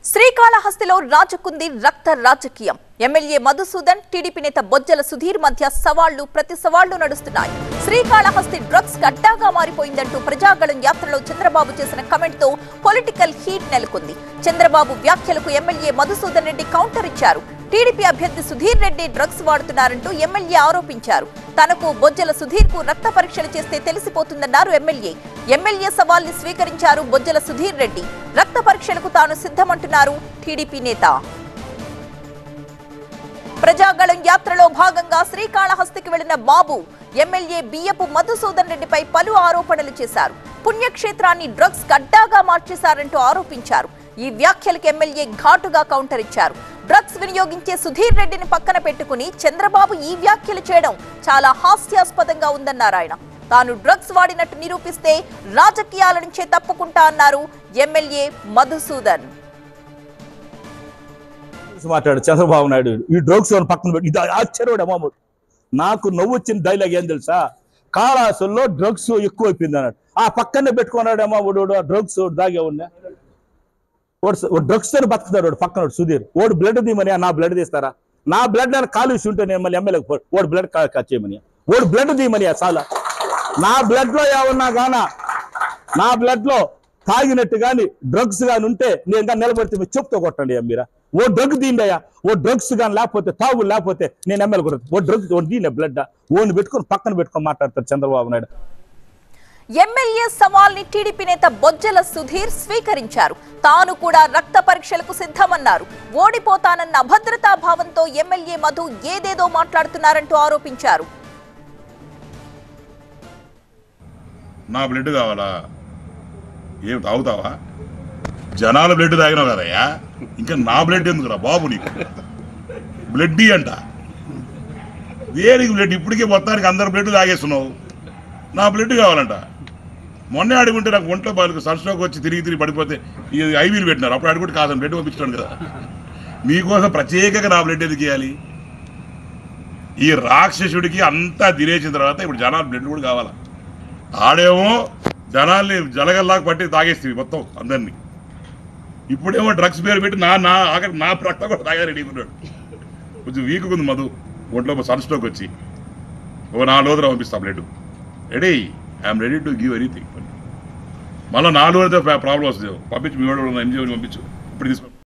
శ్రీకాళహస్తిలో రాజుకుంది రక్త రాజకీయం. MLA Madhusudan, TDP నేత బొజ్జల సుధీర్ మధ్య సవాళ్లు ప్రతి సవాళ్లు నడుస్తున్నాయి. శ్రీకాళహస్తి డ్రగ్స్ అడ్డాగా మారిపోయిందంటూ ప్రజాగళం యాత్రలో చంద్రబాబు చేసిన కమెంట్ తో పొలిటికల్ హీట్ నెలకొంది. చంద్రబాబు వ్యాఖ్యలకు ఎమ్మెల్యే మధుసూదన్ రెడ్డి కౌంటర్ ఇచ్చారు. టీడీపీ అభ్యర్థి సుధీర్ రెడ్డి డ్రగ్స్ వాడుతున్నారంటూ ఎమ్మెల్యే ఆరోపించారు. తనకు బొజ్జల సుధీర్ కు రక్త పరీక్షలు చేస్తే తెలిసిపోతుందన్నారు ఎమ్మెల్యే. ఎమ్మెల్యే సవాల్ని స్వీకరించారు బొజ్జల సుధీర్ రెడ్డి. రక్త పరీక్షలకు తాను సిద్ధమంటున్నారు టీడీపీ నేత. ప్రజాగళం యాత్రలో భాగంగా శ్రీకాళహస్తికి వెళ్లిన బాబు ఎమ్మెల్యే బియ్యపు మధుసూదన్ రెడ్డిపై పలు ఆరోపణలు చేశారు. పుణ్యక్షేత్రాన్ని డ్రగ్స్ అడ్డాగా మార్చేశారంటూ ఆరోపించారు. ఈ వ్యాఖ్యలకు ఎమ్మెల్యే ఘాటుగా కౌంటర్ ఇచ్చారు. డ్రగ్స్ వినియోగించే సుధీర్ రెడ్డిని పక్కన పెట్టుకుని చంద్రబాబు ఈ వ్యాఖ్యలు చేయడం చాలా హాస్యాస్పదంగా ఉందన్నారు ఆయన. తాను డ్రగ్స్ వాడినట్టు నిరూపిస్తే రాజకీయాల నుంచే తప్పుకుంటా అన్నారు ఎమ్మెల్యే మధుసూదన్. మాట్లాడు చంద్రబాబు నాయుడు ఈ డ్రగ్స్ పక్కన పెట్టి ఇది ఆశ్చర్యడు అమ్మ. నాకు నవ్వు వచ్చిన డైలాగ్ ఏం తెలుసా, కాళాసుల్లో డ్రగ్స్ ఎక్కువైపోయింది అన్నాడు. ఆ పక్కనే పెట్టుకున్నాడు అమ్మ ఓడు డ్రగ్స్ దాగే ఉన్నా డ్రగ్స్ తో బతుకుతాడు పక్కన సుధీర్. ఓడు బ్లడ్ తీయమని నా బ్లడ్ తీస్తారా? నా బ్లడ్ కాలుష్య ఉంటే నేను మళ్ళీ ఎమ్మెల్యేకి ఓడు బ్లడ్ చేయమని ఓడు బ్లడ్ తీయమని చాలా నా బ్లడ్ లో ఏమన్నా గానా నా బ్లడ్ లో తాగినట్టు గాని డ్రగ్స్ గాని ఉంటే నేను కానీ నిలబడితే చెప్తూ కొట్టండి మీరా. ఓ డ్రగ్ తీయండియా. ఓ డ్రగ్స్ కానీ లేకపోతే తాగులు లేకపోతే నేను ఎమ్మెల్యే కూడా ఓ డ్రగ్స్ ఓ దీనే బ్లడ్ ఓని పెట్టుకొని పక్కన పెట్టుకొని మాట్లాడతారు చంద్రబాబు నాయుడు. ఎమ్మెల్యే సవాల్ని టీడీపీ నేత బొజ్జల సుధీర్ స్వీకరించారు. తాను కూడా రక్త పరీక్షలకు సిద్ధమన్నారు. ఓడిపోతానన్న అభద్రతా భావంతో ఎమ్మెల్యే మధు ఏదేదో మాట్లాడుతున్నారంటూ ఆరోపించారు. నా బ్లడ్ కావాలా? ఏమి తాగుతావా? జనాల బ్లడ్ తాగినావు కదయ్యా, ఇంకా నా బ్లడ్ ఎందుకురా బాబు? నీకు బ్లడ్ అంట దేనికి బ్లడ్? ఇప్పటికే మొత్తానికి అందరు బ్లడ్ తాగేస్తున్నావు. నా బ్లడ్ కావాలంట. మొన్నే అడుగుంటే నాకు ఒంట్లో బాగా సన్స్ట్రోక్ వచ్చి తిరిగి పడిపోతే ఈ ఐవీలు పెట్టినారు. అప్పుడు అడుగుంటే కాదని బ్లడ్ పంపించాను కదా. మీకోసం ప్రత్యేకంగా నా బ్లడ్ ఎందుకు ఇవ్వాలి? ఈ రాక్షసుడికి అంతా తినేసిన తర్వాత ఇప్పుడు జనాల బ్లడ్ కూడా కావాలా? ఆడేమో జనాల్ని జలగల్లాగా పట్టి తాగేస్తుంది మొత్తం అందరినీ. ఇప్పుడేమో డ్రగ్స్ పేరు పెట్టి నా రక్తం కూడా తాగా రెడీ ఉన్నాడు. కొంచెం వీక్ ఉంది మధు, ఒంట్లో సన్స్ట్రోక్ వచ్చి ఓ 4 రోజులు పంపిస్తా blood. Ready, I'm ready to give anything. మళ్ళీ 4 రోజులతో ప్రాబ్లం వస్తుంది. పంపించు, మీ వాడు ఎంజీఓని పంపించు. ఇప్పుడు తీసుకో.